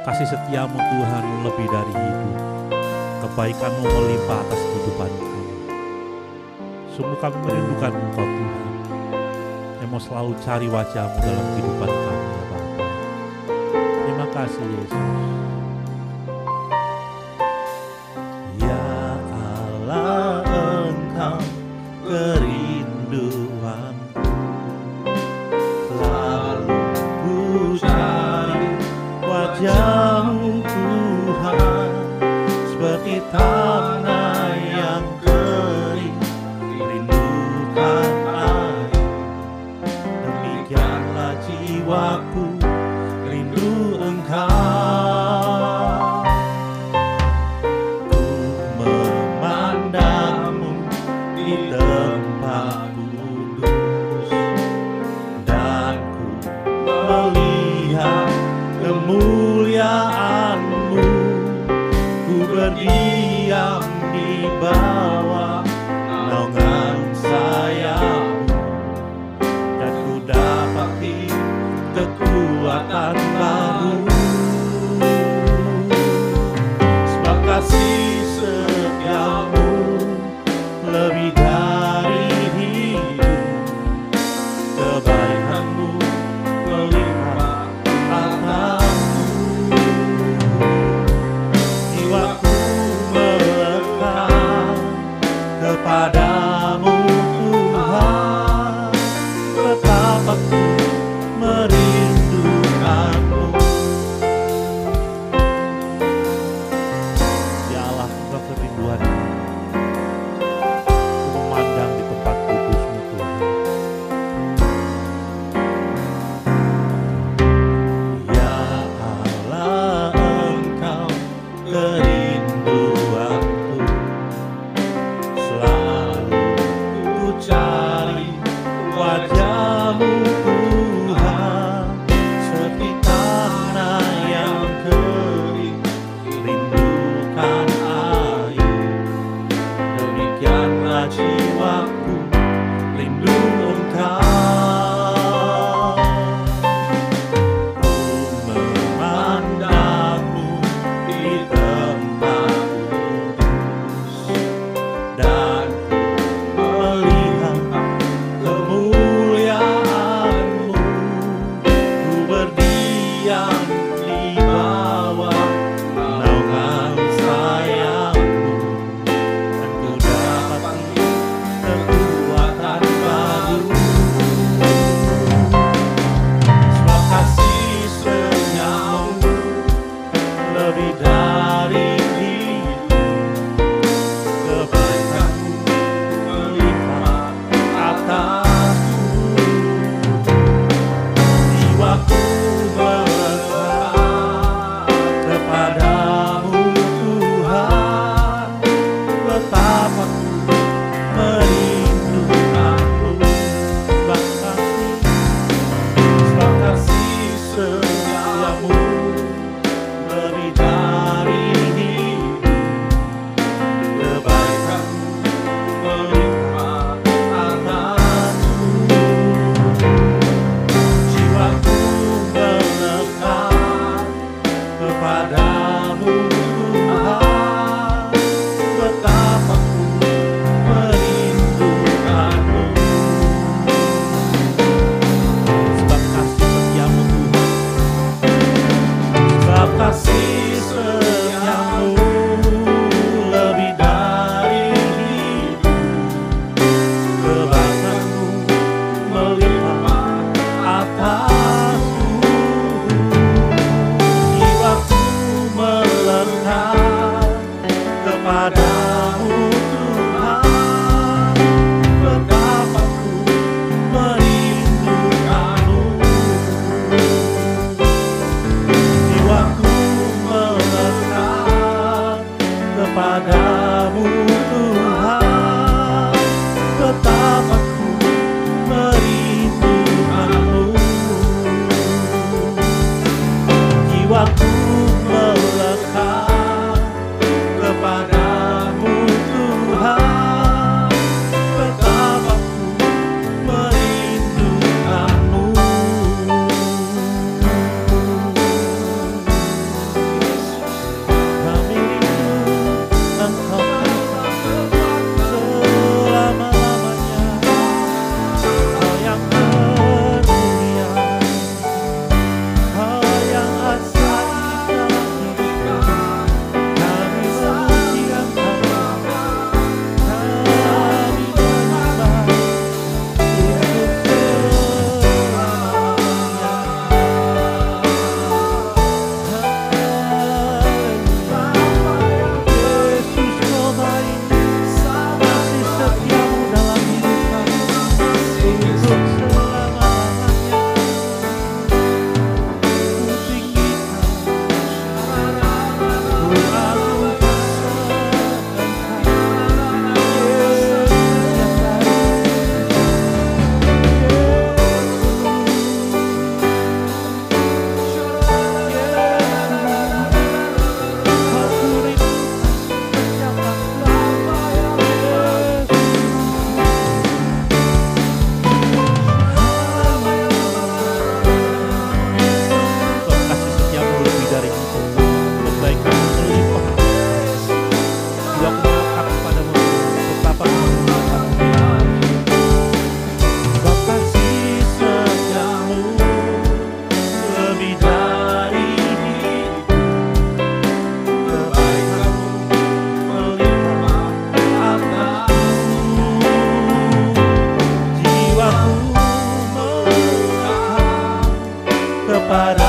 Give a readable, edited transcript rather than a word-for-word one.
Kasih setiamu Tuhan lebih dari hidup. Kebaikanmu melimpah atas kehidupan kami. Sungguh kami merindukan Engkau Tuhan, yang mau selalu cari wajah-Mu dalam kehidupan kami ya Bapa. Terima kasih Yesus. Ya Allah, Engkau kerinduanku, selalu ku cari wajah-Mu Tuhan, seperti tanah yang kering rindukan air. Demikianlah jiwaku rindu Engkau. Ku memandang-Mu di tempat kudus, dan ku melihat kemuliaan-Mu. Ku berdiam di bawah naungan sayap-Mu, dan ku dapati kekuatan baru. Sebab kasih setia-Mu lebih dari hidup, kebaikan-Mu melimpah atasku. Jiwaku melekat kepadamu Tuhan, betapa ku merindukanmu. Ya Allah, Engkau kerinduanku. Ku memandang di tempat kudus-Mu Tuhan. padamu.